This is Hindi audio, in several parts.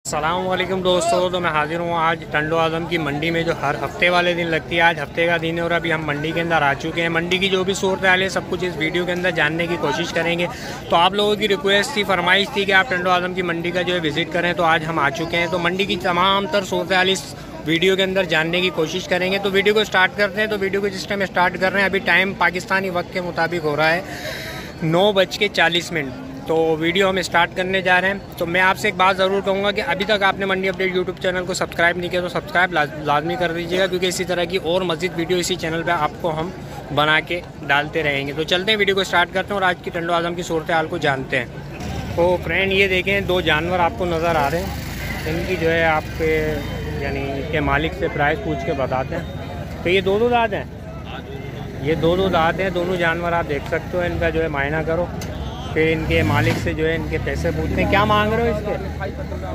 अस्सलाम वालेकुम दोस्तों, तो मैं हाजिर हूँ आज टंडो आजम की मंडी में जो हर हफ्ते वाले दिन लगती है। आज हफ्ते का दिन है और अभी हम मंडी के अंदर आ चुके हैं। मंडी की जो भी सूरत हाल है सब कुछ इस वीडियो के अंदर जानने की कोशिश करेंगे। तो आप लोगों की रिक्वेस्ट थी, फरमाइश थी कि आप टंडो आजम की मंडी का जो है विज़िट करें, तो आज हम आ चुके हैं। तो मंडी की तमाम तर सूरत हाल इस वीडियो के अंदर जानने की कोशिश करेंगे। तो वीडियो को स्टार्ट करते हैं। तो वीडियो को जिस टाइम स्टार्ट कर रहे हैं, अभी टाइम पाकिस्तानी वक्त के मुताबिक हो रहा है 9:40। तो वीडियो हम स्टार्ट करने जा रहे हैं। तो मैं आपसे एक बात ज़रूर कहूँगा कि अभी तक आपने मंडी अपडेट यूट्यूब चैनल को सब्सक्राइब नहीं किया तो सब्सक्राइब लाजमी कर दीजिएगा, क्योंकि इसी तरह की और मज़ीद वीडियो इसी चैनल पे आपको हम बना के डालते रहेंगे। तो चलते हैं, वीडियो को स्टार्ट करते हैं और आज की टंडो आजम की सूरत हाल को जानते हैं। तो फ्रेंड, ये देखें, दो जानवर आपको नज़र आ रहे हैं। इनकी जो है आपके यानी इनके मालिक से प्राइस पूछ के बताते हैं। तो ये दो दांत हैं, ये दो दांत हैं। दोनों जानवर आप देख सकते हो। इनका जो है मायना करो, फिर इनके मालिक से जो है इनके पैसे पूछते हैं। क्या मांग रहे हो इसके?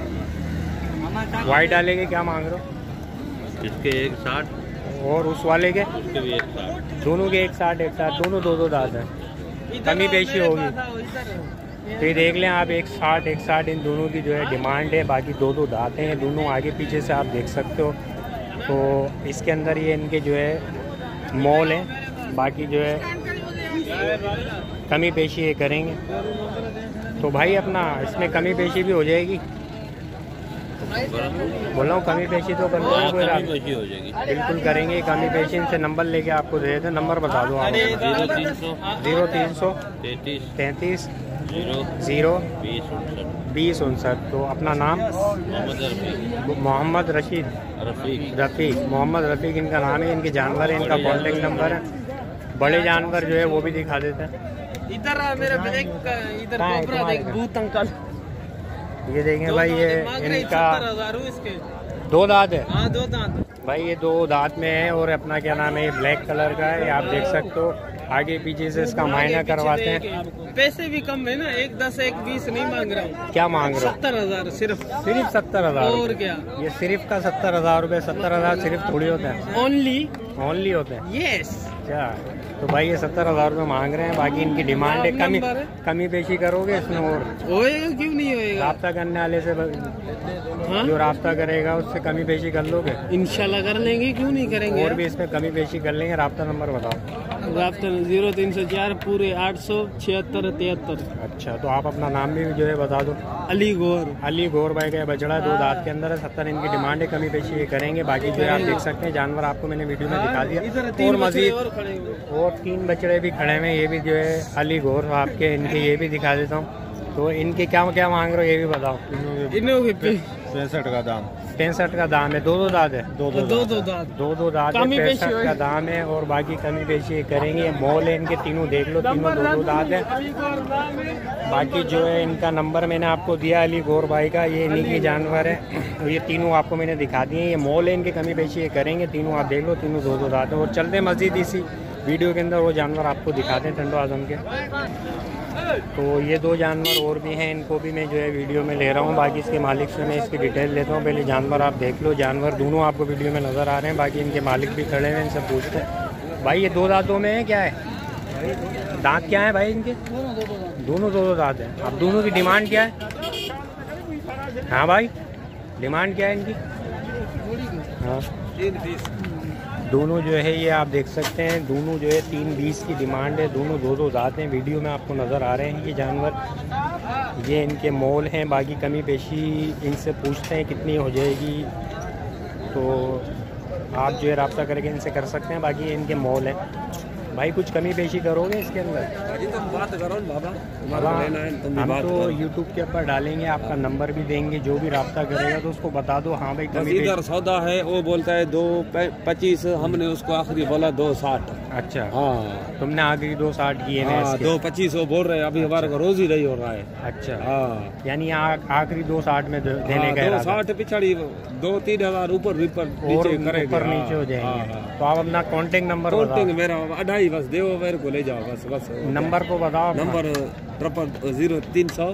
वाइट वाले के क्या मांग रहे हो? इसके 160 और उस वाले के? इसके भी 160। दोनों के 160। दोनों दो दांत हैं, कमी पेशी होगी। तो ये देख लें आप, 160 इन दोनों की जो है डिमांड है। बाकी दो दांत हैं, दोनों आगे पीछे से आप देख सकते हो। तो इसके अंदर ये इनके जो है मॉल है। बाकी जो है कमी पेशी ये करेंगे। तो भाई अपना इसमें कमी पेशी भी हो जाएगी। बोल रहा हूँ कमी पेशी तो करना है, कोई बात पेशी हो जाएगी, बिल्कुल करेंगे। कमी पेशी इनसे नंबर लेके आपको दे देते हैं। नंबर बता दो आप। 0300 33 0 20 59। तो अपना नाम? मोहम्मद रफ़ीक मोहम्मद रफ़ीक इनका नाम है। इनके जानवर है, इनका कॉन्टेक्ट नंबर है। बड़े जानवर जो है वो भी दिखा देते हैं। इधर मेरा इधर कोबरा देख, भूत अंकल। ये देखें भाई, ये इनका 70,000 इसके दो दांत है। हाँ, दो दांत भाई, ये दो दांत में है और अपना क्या नाम है, ये ब्लैक कलर का है। ये आप देख सकते हो। आगे पीछे से इसका मायना करवाते हैं। पैसे भी कम है ना, 1 10 1 20 नहीं मांग रहा हूँ। क्या मांग रहे हो? 70,000 सिर्फ 70,000। और क्या? ये सिर्फ का 70,000 रुपये। 70,000 सिर्फ थोड़ी होते हैं, ओनली होते हैं। यस। क्या? तो भाई ये 70,000 रुपये मांग रहे हैं। बाकी इनकी डिमांड है। कमी पेशी करोगे इसमें? और होएगा, क्यों नहीं होएगा? राब्ता करने वाले से हाँ? जो राब्ता करेगा उससे कमी पेशी कर लोगे? इंशाल्लाह कर लेंगे, क्यों नहीं करेंगे। और भी इसमें कमी पेशी कर लेंगे। राब्ता नंबर बताओ। राब्ता 0304 पूरे 876 73। अच्छा, तो आप अपना नाम भी जो है बता दो। अली गौर भाई का बछड़ा 2 दांत के अंदर है। 70 इनकी डिमांड है। कमी पेशी ये करेंगे। बाकी जो है आप देख सकते हैं, जानवर आपको मैंने वीडियो में दिखा दिया। और मजीद और 3 बछड़े भी खड़े हैं। ये भी जो है अली गौर आपके, इनके ये भी दिखा देता हूँ। तो इनके क्या मांग रहे हो ये भी बताओ। 65 का दाम। 65 का दाम है। दो दांत है। दो दांत 65 का दाम है। और बाकी कमी पेशी करेंगे। मॉल है इनके, तीनों देख लो, तीनों दो दांत है। बाकी जो है इनका नंबर मैंने आपको दिया अली गौर भाई का। ये इन्हीं की जानवर है। तो ये तीनों आपको मैंने दिखा दिए। ये मॉल है इनके, कमी पेशी ये करेंगे। तीनों आप देख लो, तीनों दो दांत है। और चलते मजीद इसी वीडियो के अंदर वो जानवर आपको दिखाते हैं टंडो आजम के। तो ये 2 जानवर और भी हैं, इनको भी मैं जो है वीडियो में ले रहा हूँ। बाकी इसके मालिक से मैं इसकी डिटेल लेता हूँ। पहले जानवर आप देख लो। जानवर दोनों आपको वीडियो में नज़र आ रहे हैं। बाकी इनके मालिक भी खड़े हैं, इनसे पूछते हैं। भाई ये 2 दांतों में है, क्या है दांत क्या है भाई इनके? दोनों दो दांत हैं। अब दोनों की डिमांड क्या है? हाँ भाई, डिमांड क्या है इनकी? हाँ, दोनों जो है ये आप देख सकते हैं, दोनों जो है 320 की डिमांड है। दोनों दो दांत हैं। वीडियो में आपको नज़र आ रहे हैं ये जानवर। ये इनके मॉल हैं। बाकी कमी पेशी इनसे पूछते हैं कितनी हो जाएगी, तो आप जो है रब्ता करके इनसे कर सकते हैं। बाकी इनके मॉल हैं। भाई कुछ कमी पेशी करोगे इसके अंदर? तुम बात करो बाबा, हम तो यूट्यूब के ऊपर डालेंगे, आपका नंबर भी देंगे। जो भी रब्ता करेगा तो उसको बता दो। हाँ भाई, कमी इधर सौदा है, वो बोलता है 225, हमने उसको आखिरी बोला 260। अच्छा, हाँ, तुमने आखिरी 260 किए हैं। 225 वो बोल रहे हैं। अभी हमारे को रोज ही नहीं हो रहा है। अच्छा, हाँ, यानी आखिरी 260 में देने का 260 पिछड़ी 2-3 हजार ऊपर ऊपर नीचे हो जाएंगे। तो आप अपना कॉन्टेक्ट नंबर बताओ। मेरा 2.5 बस देव मेरे को ले जाओ बस। नंबर को बताओ। नंबर 0300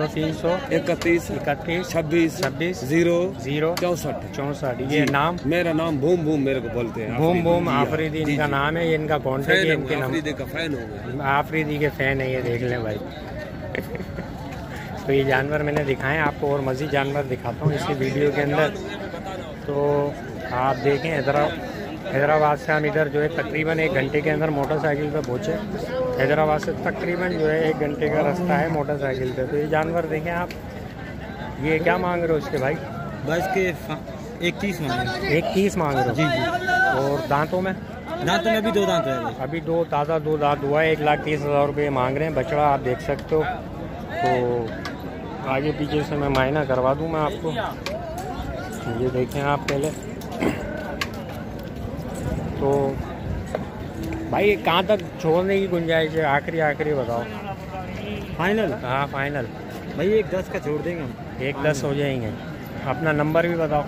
31 26 0 64। ये नाम? मेरा नाम भूम मेरे को बोलते हैं। भूम आफरीदी इनका नाम है। ये इनका कॉन्टेक्ट है। इनके आफरीदी का फैन हो गए। आफरीदी के फैन है ये, देख लें भाई। तो ये जानवर मैंने दिखाए, आपको और मज़ीद जानवर दिखाता हूँ इसी वीडियो के अंदर। तो आप देखें हैदराबाद से हम इधर जो है तकरीबन 1 घंटे के अंदर मोटरसाइकिल पे पहुँचे। हैदराबाद से तकरीबन जो है 1 घंटे का रास्ता है मोटरसाइकिल पे। तो ये जानवर देखें आप, ये क्या मांग रहे हो इसके भाई? बस के 31 मांगे। 31 मांग रहे हो? जी जी। और दांतों में? दांतों में अभी 2 दांत है। अभी 2 ताज़ा 2 दांत हुआ है। 1,30,000 रुपये मांग रहे हैं। बछड़ा आप देख सकते हो। तो आगे पीछे से मैं मायना करवा दूँ मैं आपको। ये देखें आप पहले। तो भाई कहाँ तक छोड़ने की गुंजाइश है? आखिरी बताओ। फाइनल? हाँ फाइनल भाई 1,10 का छोड़ देंगे हम। 1,10 हो जाएंगे। अपना नंबर भी बताओ।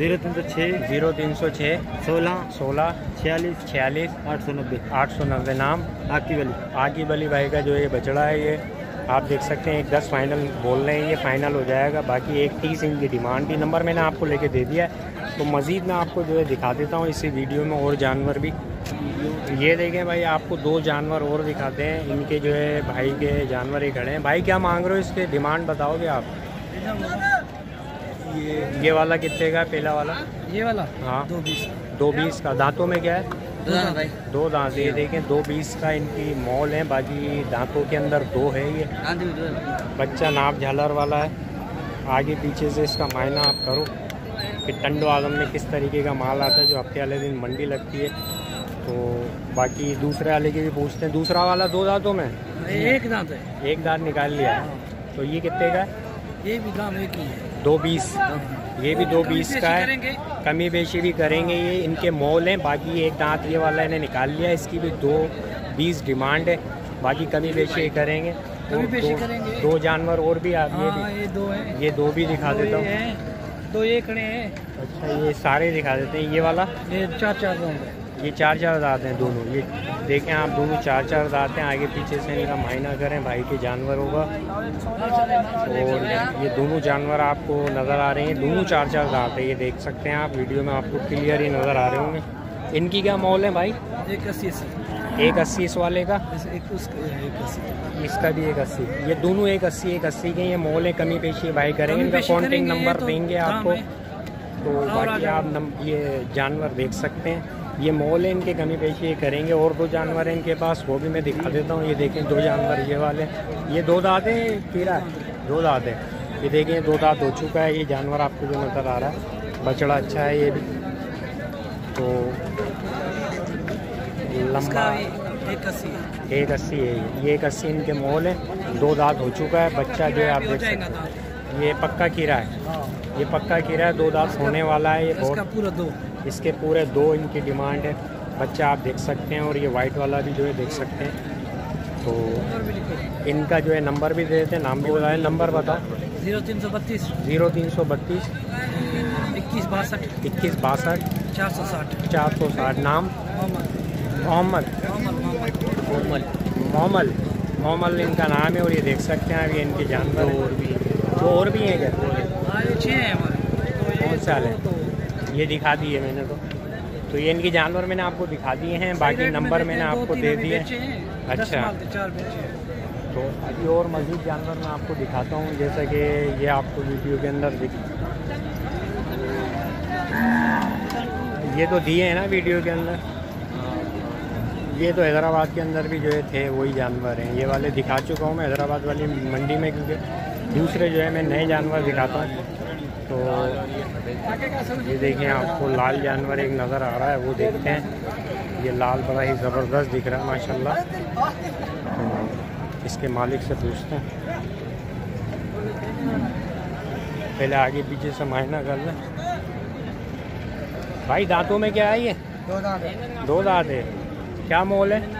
0306 16 46 890। नाम? आकी बली भाई का जो ये बछड़ा है, ये आप देख सकते हैं 1,10 फाइनल बोल रहे हैं। ये फाइनल हो जाएगा। बाकी 1,30 इनकी डिमांड भी। नंबर मैंने आपको लेके दे दिया है। तो मज़ीद मैं आपको जो है दिखा देता हूँ इसी वीडियो में और जानवर भी। ये देखें भाई, आपको 2 जानवर और दिखाते हैं। इनके जो है भाई के जानवर ही खड़े हैं। भाई क्या मांग रहे हो इसके? डिमांड बताओगे आप? ये वाला कितने का? पहला वाला ये वाला? हाँ 220 का। दांतों में क्या है? 2 दांत। ये देखें 220 का इनकी मॉल है। बाकी दांतों के अंदर 2 है। ये बच्चा नाप झालर वाला है। आगे पीछे से इसका मायना आप करो कि टंडो आदम में किस तरीके का माल आता है, जो हफ्ते वाले दिन मंडी लगती है। तो बाकी दूसरे वाले की भी पूछते हैं। दूसरा वाला 2 दांतों में? 1 दांत है। 1 दांत निकाल लिया है। तो ये कितने का है? ये भी दाम एक ही है। 220। ये भी 220 का है। कमी बेशी भी करेंगे। ये इनके मॉल हैं। बाकी 1 दांत ये वाला इन्हें निकाल लिया। इसकी भी 220 डिमांड है। बाकी कमी बेशी करेंगे। 2 जानवर और भी आप? ये 2 है। ये 2 भी दिखा देता हूँ। 2 ये खड़े हैं। अच्छा ये सारे दिखा देते हैं। ये वाला? ये 4 दांत। ये 4 दांत हैं दोनों। ये देखें आप, दोनों 4 दांत हैं। आगे पीछे से इनका मायना करें भाई के जानवर होगा। और ये दोनों जानवर आपको नज़र आ रहे हैं। दोनों 4 दांत है। ये देख सकते हैं आप वीडियो में, आपको क्लियर ही नज़र आ रहे होंगे। इनकी क्या मॉल है भाई? 180 इस वाले का? इसका भी 180। ये दोनों 180 के ये मॉल है। कमी पेशी भाई करेंगे। इनका कॉन्टेक्ट नंबर देंगे आपको। तो बाकी आप ये जानवर देख सकते हैं। ये मॉल है। इनके कमी पेशी करेंगे। और 2 जानवर हैं इनके पास, वो भी मैं दिखा देता हूँ। ये देखें 2 जानवर ये वाले। ये 2 दांत है। कीड़ा है 2 दांत है। ये देखें 2 दांत हो चुका है। ये जानवर आपको जो नज़र आ रहा है, बछड़ा अच्छा है ये भी। तो लंबा 180 है। ये 180 इनके मॉल है। 2 दांत हो चुका है। बच्चा जो है आप देख सकते हैं, ये पक्का कीड़ा है। ये पक्का कीड़ा है। 2 दांत होने वाला है। ये पूरा 2। इसके पूरे 2 इनकी डिमांड है। बच्चा आप देख सकते हैं। और ये वाइट वाला भी जो है देख सकते हैं। तो इनका जो है नंबर भी दे देते हैं। नाम भी बताएं। नंबर बताओ। 0332 2162 460। नाम? मोहम्मद इनका नाम है। और ये देख सकते हैं अभी इनके जानवर और भी हैं क्या? कौन सा है? ये दिखा दिए मैंने। तो ये इनकी जानवर मैंने आपको दिखा दिए हैं। बाकी नंबर मैंने आपको दे दिए। अच्छा, तो अभी और मज़ीद जानवर मैं आपको दिखाता हूँ। जैसा कि ये आपको वीडियो के अंदर ये तो दिए हैं ना वीडियो के अंदर। ये तो हैदराबाद के अंदर भी जो है थे वही जानवर हैं। ये वाले दिखा चुका हूँ मैं हैदराबाद वाली मंडी में, क्योंकि दूसरे जो है मैं नए जानवर दिखाता हूँ। तो ये देखें आपको लाल जानवर एक नज़र आ रहा है, वो देखते हैं। ये लाल बड़ा ही ज़बरदस्त दिख रहा है माशाल्लाह। तो इसके मालिक से पूछते हैं। पहले आगे पीछे से मायना कर लें। भाई दांतों में क्या है? ये 2 दांत है। क्या मोल है?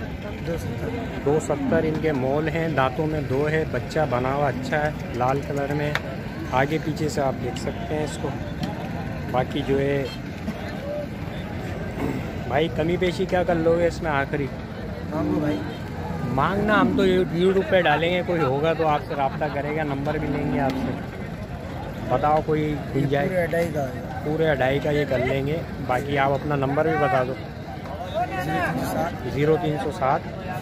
270 इनके मोल हैं। दांतों में 2 है। बच्चा बना हुआ अच्छा है, लाल कलर में। आगे पीछे से आप देख सकते हैं इसको। बाकी जो है भाई कमी पेशी क्या कर लोगे इसमें? आखिरी भाई मांगना हम तो यूट्यूब पे डालेंगे। कोई होगा तो आपसे रब्ता करेगा। नंबर भी लेंगे आपसे। बताओ कोई मिल जाए? पूरे 2.5 का ये कर लेंगे। बाकी आप अपना नंबर भी बता दो। 0307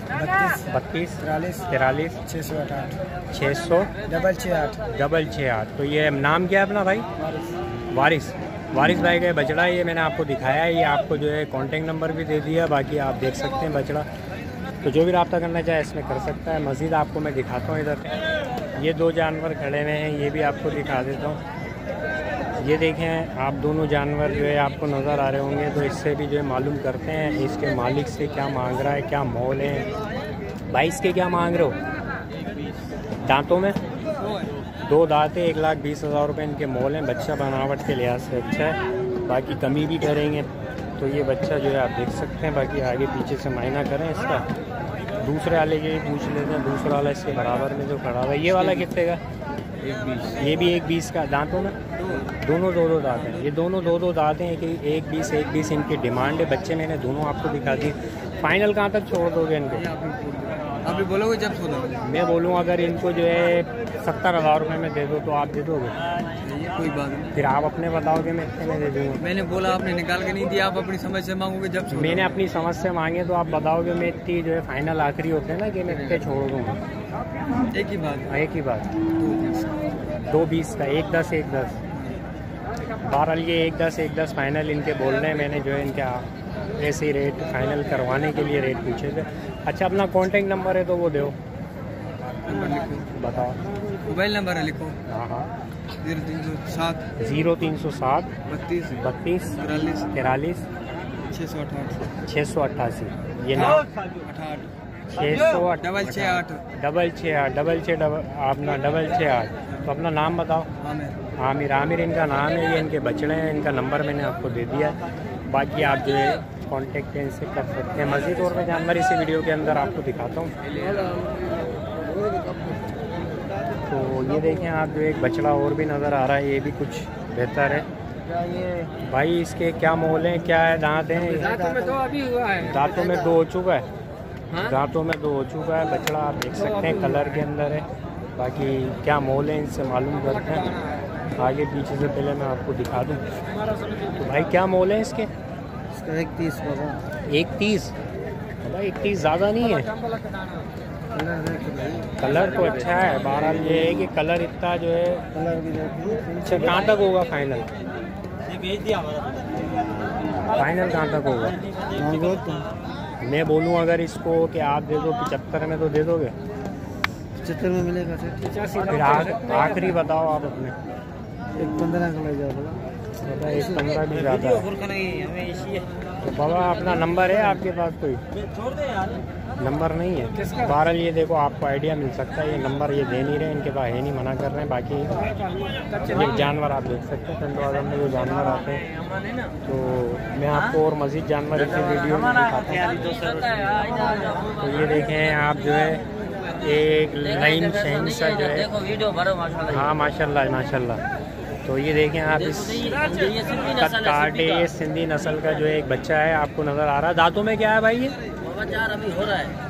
32 43 43 608 600 668 तो ये नाम क्या है अपना भाई? वारिस भाई का बछड़ा है, ये मैंने आपको दिखाया है। ये आपको जो है कॉन्टेक्ट नंबर भी दे दिया, बाकी आप देख सकते हैं बछड़ा। तो जो भी रब्ता करना चाहे इसमें कर सकता है। मज़ीद आपको मैं दिखाता हूँ इधर ये 2 जानवर खड़े हुए हैं, ये भी आपको दिखा देता हूँ। ये देखें आप दोनों जानवर जो है आपको नज़र आ रहे होंगे, तो इससे भी जो है मालूम करते हैं इसके मालिक से क्या मांग रहा है, क्या मोल है। भाई इसके क्या मांग रहे हो? दांतों में 2 दांत है, 1,20,000 रुपये इनके मोल हैं। बच्चा बनावट के लिहाज से अच्छा है, बाकी कमी भी करेंगे। तो ये बच्चा जो है आप देख सकते हैं, बाकी आगे पीछे से मायना करें इसका। दूसरे वाले के पूछ लेते हैं, दूसरा वाला इसके बराबर में जो खड़ा हुआ है, ये वाला कितने का? 1,20। ये भी 1,20 का। दांतों में दोनों 2 दांत हैं, ये दोनों 2 दांत हैं कि 1,20 इनकी डिमांड है। बच्चे मैंने दोनों आपको दिखा दिए। फाइनल कहाँ तक छोड़ दोगे इनको? अभी बोलोगे जब सुनो। मैं बोलूँ अगर इनको जो है 70,000 रुपये में दे दो तो आप दे दोगे? कोई बात नहीं, फिर आप अपने बताओगे मैं इतने में दे दूँगा। मैंने बोला आपने निकाल के नहीं दिया, आप अपनी समझ से मांगोगे जब सुनो। मैंने अपनी समझ से मांगे तो आप बताओगे मैं इतनी जो है फाइनल आखिरी होते हैं ना कि मैं इतने छोड़ दूँगा। एक ही बात, एक ही बात। 2,20 का 1,10 1,10 बहरहाल ये 1,10 फाइनल इनके बोल रहे हैं। मैंने जो है इनके ऐसे ही रेट फाइनल करवाने के लिए रेट पूछे थे। अच्छा अपना कॉन्टेक्ट नंबर है तो वो दो, नंबर लिखो, बताओ। मोबाइल नंबर है लिखो। हाँ 0307 0307 32 32 43 688। ये ना 668 अपना 668। तो अपना नाम बताओ। आमिर इनका नाम है। ये इनके बछड़े हैं, इनका नंबर मैंने आपको दे दिया। बाकी आप जो है कांटेक्ट इनसे कर सकते हैं। मज़ीद और मैं जानवर इसी वीडियो के अंदर आपको दिखाता हूँ। तो ये देखें आप जो एक बछड़ा और भी नज़र आ रहा है, ये भी कुछ बेहतर है। भाई इसके क्या मोल हैं, क्या है? दांत हैं? दांतों में 2 अभी हुआ है। दांतों में 2 हो चुका है। दांतों में 2 हो चुका है। बछड़ा आप देख सकते हैं कलर के अंदर है। बाकी क्या मोल है इनसे मालूम करते हैं। आगे पीछे से पहले मैं आपको दिखा दूं। तो भाई क्या मोल है इसके? 1,30 बाबा। 1,30? भाई 1,30 ज़्यादा नहीं है। कलर तो अच्छा है। बहरहाल ये है कि कलर इतना जो है। कलर भी अच्छा कहाँ तक होगा फाइनल? फाइनल कहाँ तक होगा? मैं बोलूँ अगर इसको कि आप दे दो 75 में तो दे दोगे? 75 में मिलेगा सर। फिर आखिरी बताओ आप अपने। 1,15 का लग जाएगा। 1,15 भी ज़्यादा है। तो बाबा अपना नंबर है आपके पास? कोई नंबर नहीं है। बहरहाल ये देखो आपको आइडिया मिल सकता है। ये नंबर ये दे नहीं रहे, इनके पास है नहीं, मना कर रहे हैं। बाकी ये जानवर आप देख सकते हैं टंडवादम में जो जानवर आते हैं। तो मैं आपको और मज़ीद जानवर इसी वीडियो में दिखाता हूँ। तो ये देखें आप जो है एक लाइन शहंशाह जो है। हाँ माशाल्लाह। तो ये देखें आप इस कटकाटे ये सिंधी नस्ल का जो है एक बच्चा है आपको नज़र आ रहा है। दांतों में क्या है भाई? ये 4 अभी हो रहा है।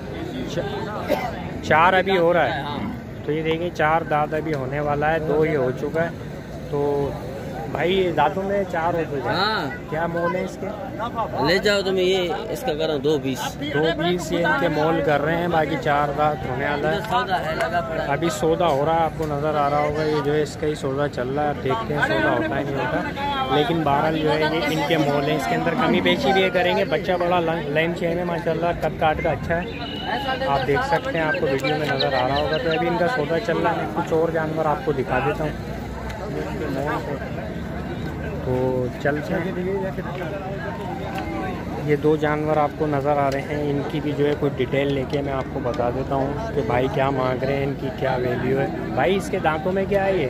4 अभी हो रहा है। तो ये देखिए 4 दांत अभी होने वाला है, 2 ये हो चुका है। तो भाई दांतों में 4 हो चुके हैं। क्या मोल है इसके? ले जाओ तुम ये इसका करो 2,20 ये इनके मोल कर रहे हैं। बाकी 4 दांत होने वाला है। अभी सौदा हो रहा है, आपको नज़र आ रहा होगा। ये जो है इसका ही सौदा चल रहा है। देखते हैं सौदा होता है नहीं होता। लेकिन बहरहाल जो है ये इनके मोल हैं। इसके अंदर कमी पेशी भी ये करेंगे। बच्चा बड़ा लाइन चेन है माशाल्लाह, कद काट का अच्छा है। आप देख सकते हैं, आपको वीडियो में नज़र आ रहा होगा। तो अभी इनका सौदा चल रहा है। कुछ और जानवर आपको दिखा देता हूँ। तो चलते हैं। ये 2 जानवर आपको नज़र आ रहे हैं। इनकी भी जो है कुछ डिटेल लेके मैं आपको बता देता हूँ कि भाई क्या मांग रहे हैं, इनकी क्या वैल्यू है। भाई इसके दांतों में क्या है? ये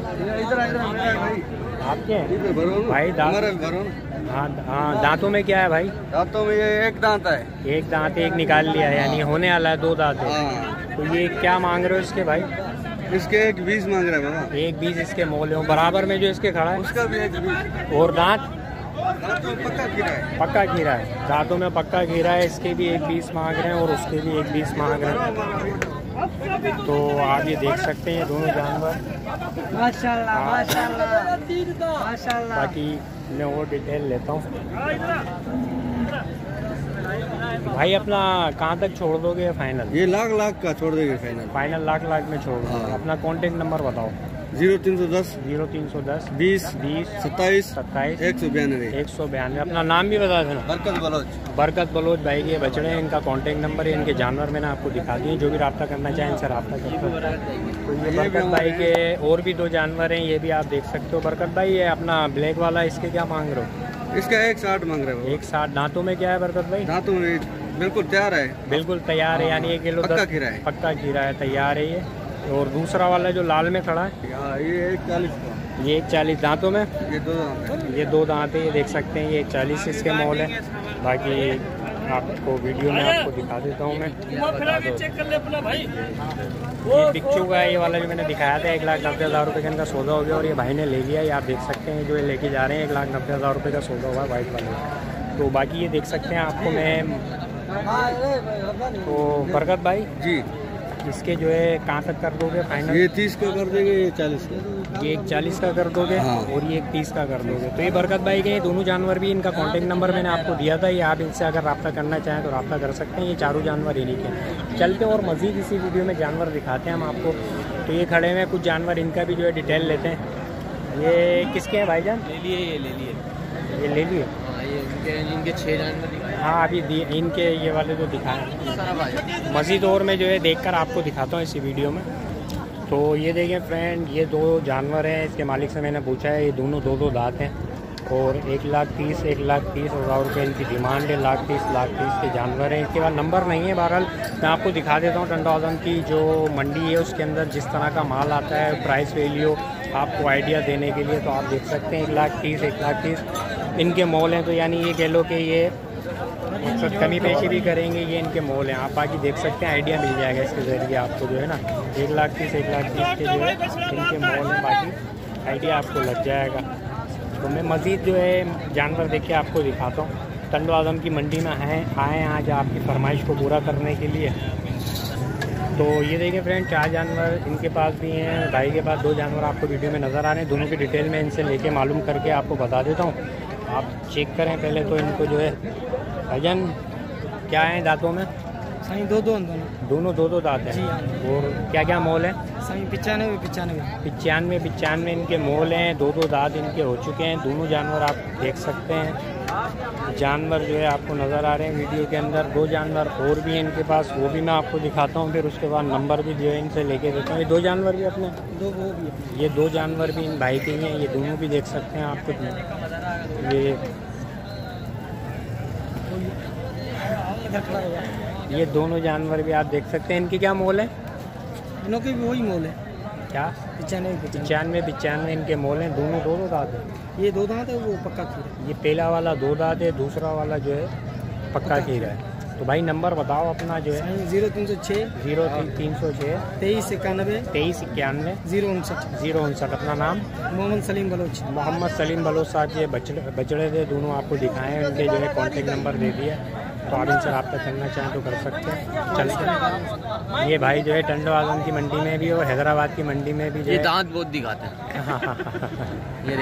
आपके हैं भाई दांत? हाँ दांतों में क्या है भाई? दांतों में ये 1 दांत है। 1 दांत एक निकाल लिया है, यानी होने वाला है 2 दांत है। तो ये क्या मांग रहे हो इसके भाई? इसके 1,20 मांग रहा है बाबा। 1,20 इसके मोल है। बराबर में जो इसके खड़ा है उसका भी 1,20। और दांत पक्का खीरा है। पक्का खीरा है। दांतों में पक्का खीरा है। इसके भी 1,20 मांग रहे हैं और उसके भी 1,20 मांग रहे हैं। तो आप ये देख सकते हैं ये दोनों जानवर माशाल्लाह। बाकी मैं और डिटेल लेता हूँ। भाई अपना कहाँ तक छोड़ दोगे फाइनल? ये लाख का छोड़ देंगे फाइनल। फाइनल लाख में छोड़ दोगे। अपना कॉन्टेक्ट नंबर बताओ। 0310 0310 20 20 27 27 192। 192। अपना नाम भी बता देना। बरकत बलोच भाई के बछड़े हैं, इनका कांटेक्ट नंबर है, इनके जानवर मैंने आपको दिखा दिए। जो भी रब्ता करना चाहें इनसे रब्ता कर सकते हैं। तो ये बरकत भाई के और भी 2 जानवर हैं, ये भी आप देख सकते हो। बरकत भाई ये अपना ब्लैक वाला, इसके क्या मांग रहे हो? इसका 160 मांग रहे हो। 160। दांतों में क्या है बरकत भाई? दांतों में बिल्कुल तैयार है। बिल्कुल तैयार है, यानी 1 किलो पक्का खीरा है। पक्का खीरा है, तैयार है ये। और दूसरा वाला जो लाल में खड़ा है ये 140 का। ये 140। दांतों में ये 2 दांत है। ये 2 दांत है, ये देख सकते हैं। ये 140 इसके मोल है। बाकी आपको वीडियो में आपको दिखा देता हूँ मैं। ये बिच्छू का ये वाला जो मैंने दिखाया था 1,90,000 रुपये का इनका सौदा हो गया और ये भाई ने ले लिया। ये आप देख सकते हैं जो ये लेके जा रहे हैं 1,90,000 रुपये का सौदा हुआ है वाइट वाले। तो बाकी ये देख सकते हैं आपको मैं। तो बरकत भाई जी इसके जो है कहाँ तक कर दोगे फाइनल? ये 30 का कर देंगे, ये 40 का। ये 40 का कर दोगे। हाँ। और ये 30 का कर दोगे। तो ये बरकत भाई के दोनों जानवर भी, इनका कांटेक्ट नंबर मैंने आपको दिया था। ये आप इनसे अगर रब्ता करना चाहें तो रब्ता कर सकते हैं। ये चारों जानवर इन्हीं के। चलते और मज़ीद इसी वीडियो में जानवर दिखाते हैं हम आपको। तो ये खड़े हुए कुछ जानवर, इनका भी जो है डिटेल लेते हैं। ये किसके हैं भाईजान? ले लिए ये ले लिए ये ले लिए। इनके 6 जानवर दिखाए। हाँ अभी इनके ये वाले जो दिखाए। मज़ीद और मैं जो है देखकर आपको दिखाता हूँ इसी वीडियो में। तो ये देखें फ्रेंड, ये 2 जानवर हैं। इसके मालिक से मैंने पूछा है, ये दोनों 2 दांत हैं और 1,30,000 रुपये इनकी डिमांड है। 1,30,000 के जानवर हैं। इसके बाद नंबर नहीं है। बहरहाल मैं आपको दिखा देता हूँ टंडवादन की जो मंडी है उसके अंदर जिस तरह का माल आता है, प्राइस वैल्यू आपको आइडिया देने के लिए। तो आप देख सकते हैं 1,30,000 इनके मोल हैं। तो यानी ये कह लो कि ये कमी पेशी भी करेंगे, ये इनके मोल हैं। आप बाकी देख सकते हैं, आइडिया मिल जाएगा इसके ज़रिए आपको जो है ना। 1,30,000 के जो है इनके मोल हैं। बाकी आइडिया आपको लग जाएगा। तो मैं मज़ीद जो है जानवर देख के आपको दिखाता हूँ। टंडवादन की मंडी में आए आज आपकी फरमाइश को पूरा करने के लिए। तो ये देखिए फ्रेंड 4 जानवर इनके पास भी हैं। भाई के पास 2 जानवर आपको वीडियो में नज़र आ रहे हैं। दोनों की डिटेल में इनसे लेके मालूम करके आपको बता देता हूँ। आप चेक करें पहले तो इनको जो है। भाईजान क्या है दांतों में? सही 2 दोनों 2 दांत हैं। और क्या क्या मोल है? सही 95 इनके मोल हैं। 2 दांत इनके हो चुके हैं। दोनों जानवर आप देख सकते हैं। जानवर जो है आपको नज़र आ रहे हैं वीडियो के अंदर। 2 जानवर और भी हैं इनके पास, वो भी मैं आपको दिखाता हूँ। फिर उसके बाद नंबर भी जो है इनसे लेके देता हूँ। ये 2 जानवर भी अपने 2 वो भी है। ये 2 जानवर भी इन भाई के ही हैं। ये दोनों भी देख सकते हैं आपको। ये दोनों जानवर भी आप देख सकते हैं। इनके क्या मोल है? इनों के भी वही मोल है। क्या? 95 इनके मोल हैं। दोनों 2 दांत है। ये 2 दांत है, वो पक्का खीरा। ये पहला वाला 2 दांत है, दूसरा वाला जो है पक्का खीरा है। तो भाई नंबर बताओ अपना जो है। 0306 0306 2391 2391 059। अपना नाम? मोहम्मद सलीम बलोच साहब। ये बछड़े थे दोनों आपको दिखाएं। उनके जो है कॉन्टेक्ट नंबर दे दिया। तो आप इनसे रब्ता करना चाहें तो कर सकते हैं। चलते ये भाई जो है टंडवादन की मंडी में भी और हैदराबाद की मंडी में भी ये दांत बहुत दिखाते हैं। ये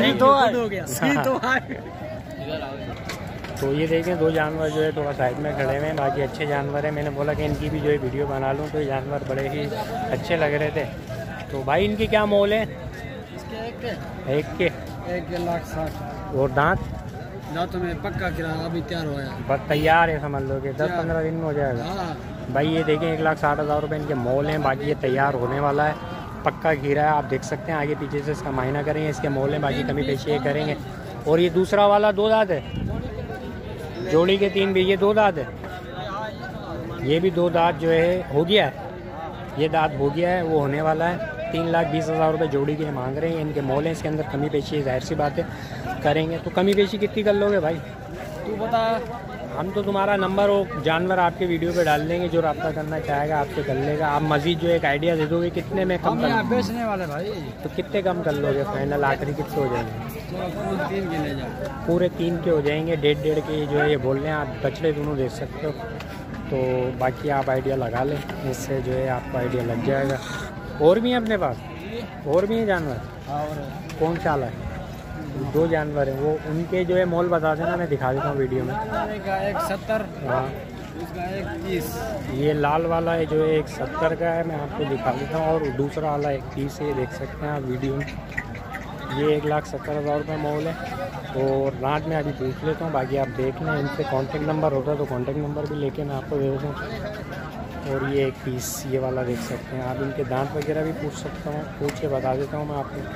तो ये देखें 2 जानवर जो है थोड़ा साइड में खड़े हुए हैं। बाकी अच्छे जानवर हैं। मैंने बोला कि इनकी भी जो है वीडियो बना लूँ। तो ये जानवर बड़े ही अच्छे लग रहे थे। तो भाई इनके क्या मोल हैं? एक के 1,60,000 और दांत में पक्का किराया अभी तैयार हुआ है। बस तैयार है समझ लो कि 10-15 दिन में हो जाएगा। भाई ये देखें 1,60,000 रुपये इनके मोल हैं। बाकी ये तैयार होने वाला है, पक्का खीरा है। आप देख सकते हैं आगे पीछे से इसका मायना करेंगे। इसके मोल हैं, बाकी कमी पेशी ये करेंगे। और ये दूसरा वाला 2 दांत है, जोड़ी के 3 भी। ये 2 दांत है। ये भी 2 दांत जो है हो गया है। ये दांत हो गया है, वो होने वाला है। 3,20,000 रुपये जोड़ी के मांग रहे हैं। इनके मोल हैं। इसके अंदर कमी पेशी जाहिर सी बात है करेंगे। तो कमी पेशी कितनी कर लोगे भाई? तू बता। हम तो तुम्हारा नंबर और जानवर आपके वीडियो पे डाल देंगे। जो रब्ता करना चाहेगा आपसे कर लेगा। आप मजीद जो एक आइडिया दे दोगे कितने में कम कर बेचने वाले भाई। तो कितने कम कर लोगे फाइनल? आखिरी कितने हो जाएंगे? 3 के ले जाओ। पूरे 3 के हो जाएंगे। 1.5 के जो है ये बोल रहे हैं। आप बछड़े दोनों देख सकते हो। तो बाकी आप आइडिया लगा लें, इससे जो है आपको आइडिया लग जाएगा। और भी हैं अपने पास? और भी हैं जानवर? कौन सा है? दो जानवर हैं, वो उनके जो है मोल बता देना, मैं दिखा देता हूँ वीडियो में। एक 70, हाँ, इसका एक 30। ये लाल वाला है जो है 170 का है, मैं आपको दिखा देता हूँ। और दूसरा वाला 130 है, देख सकते हैं आप वीडियो में। ये 1,70,000 रुपये मोल है। और रात में अभी पूछ लेता हूँ, बाकी आप देख लें। इनसे कॉन्टेक्ट नंबर होता है तो कॉन्टेक्ट नंबर भी लेके मैं आपको दे देता हूँ। और ये 1 पीस ये वाला देख सकते हैं आप। इनके दांत वगैरह भी पूछ सकता हूँ, पूछ के बता देता हूँ मैं आपको।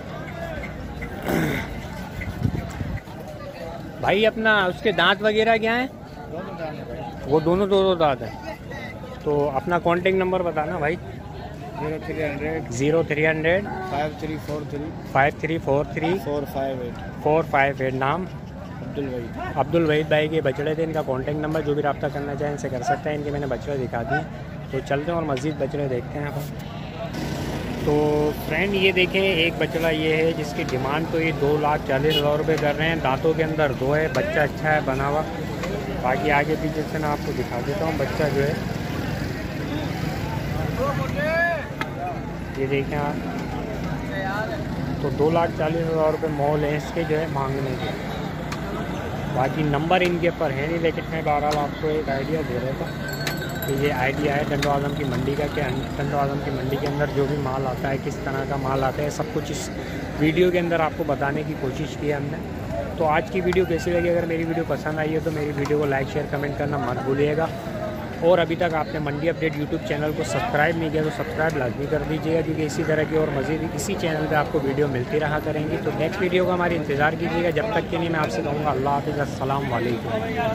भाई अपना उसके दांत वगैरह क्या हैं? दोनों दाने भाई। वो दोनों दो दांत हैं। तो अपना कॉन्टेक्ट नंबर बताना भाई। 0300 0300 5343 5343 458। 458। नाम अब्दुल भाई। अब्दुल वहीद भाई के बछड़े थे। इनका कॉन्टेक्ट नंबर जो भी रब्ता करना चाहें इनसे कर सकते हैं। इनके मैंने बछड़े दिखा दिए, तो चलते हैं और मज़ीद बछड़े देखते हैं आप। तो फ्रेंड ये देखें, एक बछड़ा ये है जिसकी डिमांड तो ये 2,40,000 रुपये कर रहे हैं। दांतों के अंदर 2 है, बच्चा अच्छा है बना हुआ। बाकी आगे पीछे से मैं आपको दिखा देता हूँ बच्चा जो है। ये देखें आप, तो 2,40,000 रुपये मोल है इसके जो है मांगने के। बाकी नंबर इनके ऊपर है नहीं, लेकिन मैं बहरहाल आपको एक आइडिया दे रहा था कि ये आइडिया है टंडो आजम की मंडी का। क्या टंडो आजम की मंडी के अंदर जो भी माल आता है, किस तरह का माल आता है, सब कुछ इस वीडियो के अंदर आपको बताने की कोशिश की है हमने। तो आज की वीडियो कैसी लगी? अगर मेरी वीडियो पसंद आई है तो मेरी वीडियो को लाइक शेयर कमेंट करना मत भूलिएगा। और अभी तक आपने मंडी अपडेट यूट्यूब चैनल को सब्सक्राइब नहीं किया तो सब्सक्राइब लाजमी कर दीजिएगा, क्योंकि इसी तरह की और मज़ीद इसी चैनल पे आपको वीडियो मिलती रहा करेंगी। तो नेक्स्ट वीडियो का हमारी इंतज़ार कीजिएगा। जब तक के लिए मैं आपसे कहूँगा अल्लाह हाफ़िज़, अस्सलाम वालेकुम।